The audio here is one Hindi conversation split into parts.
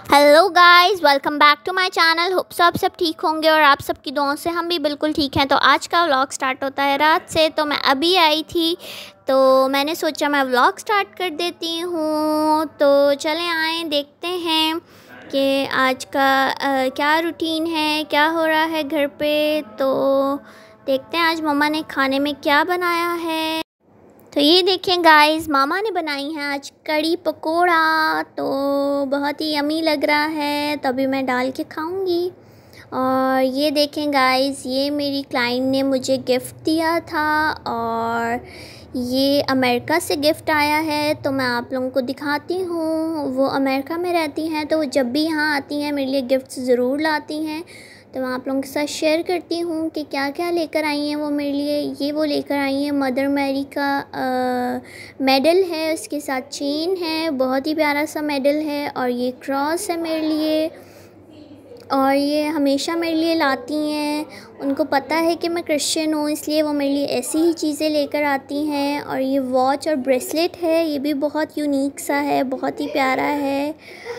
Hello guys, welcome back to my channel. Hope so आप सब ठीक होंगे और आप सबकी दुआओं से हम भी बिल्कुल ठीक हैं। तो आज का व्लॉग स्टार्ट होता है रात से। तो मैं अभी आई थी तो मैंने सोचा मैं व्लॉग स्टार्ट कर देती हूँ। तो चलें आए देखते हैं कि आज का क्या रूटीन है, क्या हो रहा है घर पे। तो देखते हैं आज मम्मा ने खाने में क्या बनाया है। तो ये देखें गाइस, मामा ने बनाई है आज कड़ी पकोड़ा। तो बहुत ही यमी लग रहा है, तो अभी मैं डाल के खाऊंगी। और ये देखें गाइस, ये मेरी क्लाइंट ने मुझे गिफ्ट दिया था और ये अमेरिका से गिफ्ट आया है। तो मैं आप लोगों को दिखाती हूँ। वो अमेरिका में रहती हैं, तो वो जब भी यहाँ आती हैं मेरे लिए गिफ्ट्स ज़रूर लाती हैं। तो मैं आप लोगों के साथ शेयर करती हूँ कि क्या क्या लेकर आई हैं वो मेरे लिए। ये वो लेकर आई हैं मदर मैरी का मेडल है, उसके साथ चेन है, बहुत ही प्यारा सा मेडल है। और ये क्रॉस है मेरे लिए, और ये हमेशा मेरे लिए लाती हैं। उनको पता है कि मैं क्रिश्चियन हूँ, इसलिए वो मेरे लिए ऐसी ही चीज़ें लेकर आती हैं। और ये वॉच और ब्रेसलेट है, ये भी बहुत यूनिक सा है, बहुत ही प्यारा है।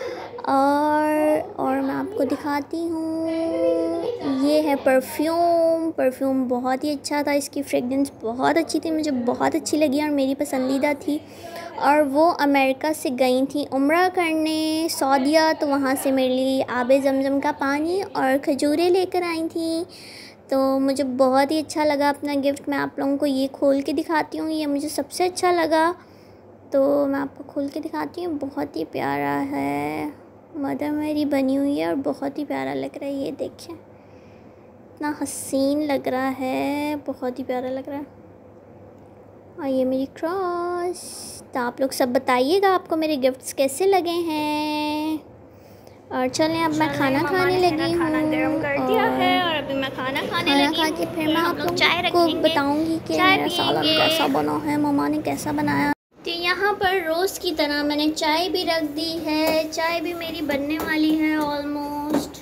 और मैं आपको दिखाती हूँ, ये है परफ्यूम बहुत ही अच्छा था। इसकी फ्रेगरेंस बहुत अच्छी थी, मुझे बहुत अच्छी लगी और मेरी पसंदीदा थी। और वो अमेरिका से गई थी उम्रा करने सऊदीया, तो वहाँ से मेरे लिए आबे ज़मज़म का पानी और खजूरें लेकर आई थी। तो मुझे बहुत ही अच्छा लगा अपना गिफ्ट। मैं आप लोगों को ये खोल के दिखाती हूँ, ये मुझे सबसे अच्छा लगा। तो मैं आपको खोल के दिखाती हूँ, बहुत ही प्यारा है, मदर मेरी बनी हुई है और बहुत ही प्यारा लग रहा है। ये देखें, इतना हसीन लग रहा है, बहुत ही प्यारा लग रहा है। और ये मेरी क्रॉस। तो आप लोग सब बताइएगा आपको मेरे गिफ्ट्स कैसे लगे हैं। और चलें अब मैं खाना खाने लगी हूँ। और अभी मैं खाना खा के फिर मैं आप लोगों को बताऊँगी कि मेरा सालन कैसा बना है, मम्मा ने कैसा बनाया। तो यहाँ पर रोज़ की तरह मैंने चाय भी रख दी है, चाय भी मेरी बनने वाली है ऑलमोस्ट।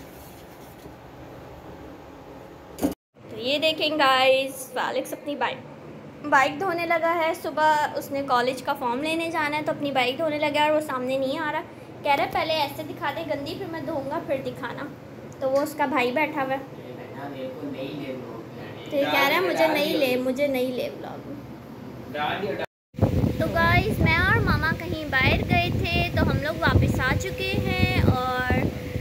तो ये देखें गाइस, फालिक्स अपनी बाइक धोने लगा है। सुबह उसने कॉलेज का फॉर्म लेने जाना है, तो अपनी बाइक धोने लगा और वो सामने नहीं आ रहा। कह रहा है पहले ऐसे दिखा दे गंदी, फिर मैं धोऊंगा फिर दिखाना। तो वो उसका भाई बैठा हुआ है, तो ये कह रहा है मुझे नहीं ले व्लॉग। तो गाइस, मैं और मामा कहीं बाहर गए थे, तो हम लोग वापस आ चुके हैं। और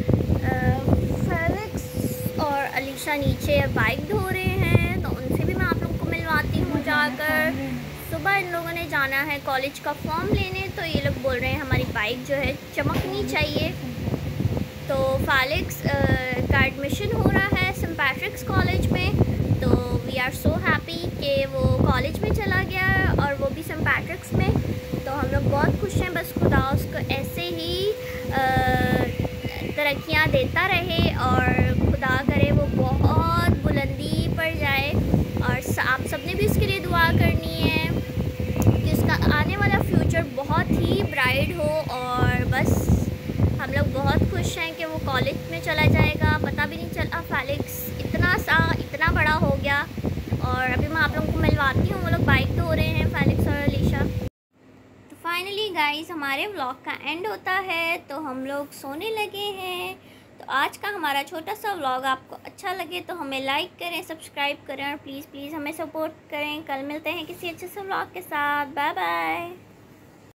फेलिक्स और अलीशा नीचे बाइक धो रहे हैं, तो उनसे भी मैं आप लोगों को मिलवाती हूँ जाकर। सुबह इन लोगों ने जाना है कॉलेज का फॉर्म लेने, तो ये लोग बोल रहे हैं हमारी बाइक जो है चमकनी चाहिए। तो फेलिक्स का एडमिशन हो रहा है सेंट पैट्रिक्स कॉलेज में। तो वी आर सो हैप्पी कि वो कॉलेज में चला गया है, और वो भी सेंट पैट्रिक्स में। तो हम लोग बहुत खुश हैं, बस खुदा उसको ऐसे ही तरक्कियां देता रहे और खुदा करे वो बहुत बुलंदी पर जाए। और आप सबने भी उसके लिए दुआ करनी है कि उसका आने वाला फ्यूचर बहुत ही ब्राइट हो। और बस हम लोग बहुत खुश हैं कि वो कॉलेज में चला जाएगा। पता भी नहीं चला, फेलिक्स इतना बड़ा हो गया। और अभी मैं आप लोगों को मिलवाती हूँ, वो लोग बाइक धो रहे हैं फेलिक्स और अलीशा। तो फाइनली गाइस, हमारे व्लॉग का एंड होता है, तो हम लोग सोने लगे हैं। तो आज का हमारा छोटा सा व्लॉग आपको अच्छा लगे तो हमें लाइक करें, सब्सक्राइब करें और प्लीज़ हमें सपोर्ट करें। कल मिलते हैं किसी अच्छे से व्लॉग के साथ। Bye bye.